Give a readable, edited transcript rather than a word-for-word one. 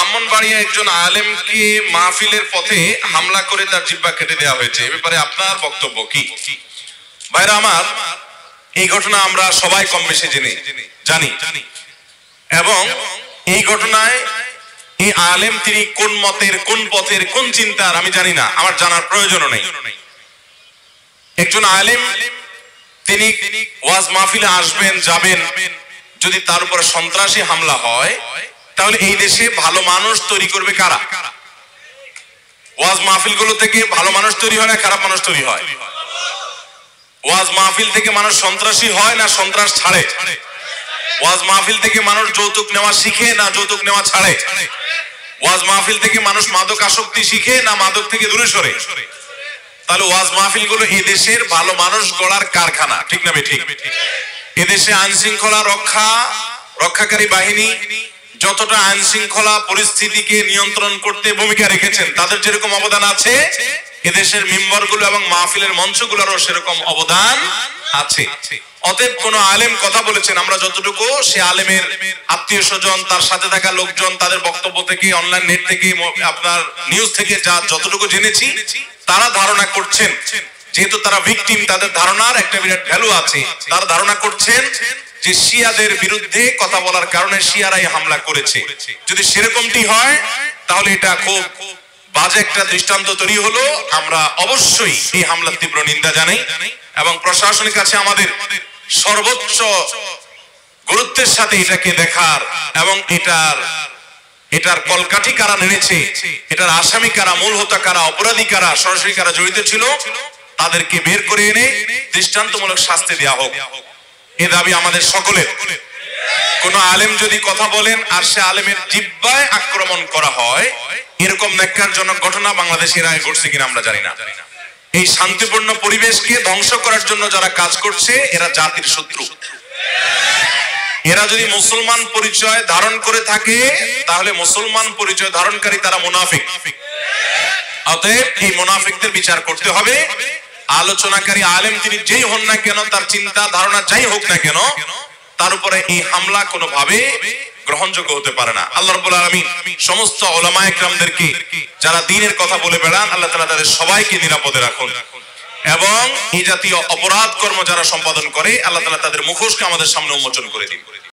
ব্রাহ্মণবাড়িয়া একজন আলেমকে মাহফিলের পথে হামলা করে তার জিহ্বা কেটে দেওয়া হয়েছে, এ ব্যাপারে আপনার বক্তব্য কি? ভাইরা আমার, এই ঘটনা আমরা সবাই কম বেশি জানি এবং এই ঘটনায় এই আলেম তিনি কোন মতের, কোন পথের, কোন চিন্তার আমি জানি না, আমার জানার প্রয়োজনও নেই। একজন আলেম তিনি ওয়াজ মাহফিলে আসবেন, যাবেন, যদি তার উপর সন্ত্রাসী হামলা হয় তাহলে এই দেশে ভালো মানুষ তৈরি করবে কারা? ওয়াজ মাহফিলগুলো থেকে ভালো মানুষ তৈরি হয় না খারাপ মানুষ তৈরি হয়? ওয়াজ মাহফিল থেকে মানুষ সন্ত্রাসী হয় না সন্ত্রাস ছাড়ে? ওয়াজ মাহফিল থেকে মানুষ যৌতুক নেওয়া শিখে না যৌতুক নেওয়া ছাড়ে? ওয়াজ মাহফিল থেকে মানুষ মাদক আসক্তি শিখে না মাদক থেকে দূরে সরে? তাহলে ওয়াজ মাহফিলগুলো এই দেশের ভালো মানুষ গড়ার কারখানা, ঠিক না ঠিক? এদেশে আইন শৃঙ্খলা রক্ষাকারী বাহিনী যতটা আইন শৃঙ্খলা পরিস্থিতিকে নিয়ন্ত্রণ করতে ভূমিকা রেখেছেন, তাদের যেরকম অবদান আছে এদেশের মিম্বরগুলো এবং মাহফিলের মঞ্চগুলোরও সেরকম অবদান আছে। অতএব কোন আলেম কথা বলেছেন, আমরা যতটুকু সে আলেমের আত্মীয় স্বজন, তার সাথে থাকা লোকজন, তাদের বক্তব্য থেকে, অনলাইন নেট থেকে, আপনার নিউজ থেকে যতটুকু জেনেছি, তারা ধারণা করছেন, যেহেতু তারা ভিকটিম, তাদের ধারণার একটা বিরাট ভ্যালু আছে। তারা ধারণা করছেন যে শিয়াদের বিরুদ্ধে কথা বলার কারণে শিয়ারাই হামলা করেছে। যদি সেরকমটি হয় তাহলে এটা খুব বাজে একটা দৃষ্টান্ত তৈরি হলো। আমরা অবশ্যই এই হামলার তীব্র নিন্দা জানাই এবং প্রশাসনের কাছে আমাদের সর্বোচ্চ গুরুত্বের সাথে এটাকে দেখার এবং এটার কলকাঠি কারা নেড়েছে, এটার আসামি কারা, মূল হোতা কারা, অপরাধী কারা, সরাসরি কারা জড়িত ছিল, তাদেরকে বের করে এনে দৃষ্টান্তমূলক শাস্তি দেওয়া হোক, এ দাবি আমাদের সকলের। কোন আলেম যদি কথা বলেন আর সে আলেমের জিহ্বায় আক্রমণ করা হয়, এরকম ন্যাক্কারজনক ঘটনা বাংলাদেশের আগে ঘটছে কিনা আমরা জানি না। এই শান্তিপূর্ণ পরিবেশকে ধ্বংস করার জন্য যারা কাজ করছে এরা জাতির শত্রু। এরা যদি মুসলমান পরিচয় ধারণ করে থাকে তাহলে মুসলমান পরিচয় ধারণকারী তারা মুনাফিক। অতএব এই মুনাফিকদের বিচার করতে হবে। আলোচনাকারী আলেম তিনি যেই হন না কেন, তার চিন্তা ধারণা যাই হোক না কেন, তার উপরে এই হামলা কোনোভাবে গ্রহণযোগ্য হতে পারে না। আল্লাহ রাব্বুল আলামিন সমস্ত উলামায়ে কেরামদেরকে যারা দ্বীনের কথা বলে বেড়ান, আল্লাহ তাআলা তাদের সবাইকে নিরাপদে রাখুন এবং এই জাতীয় অপরাধ কর্ম যারা সম্পাদন করে, আল্লাহ তাআলা তাদের মুখোশকে আমাদের সামনে উন্মোচন করে দিন।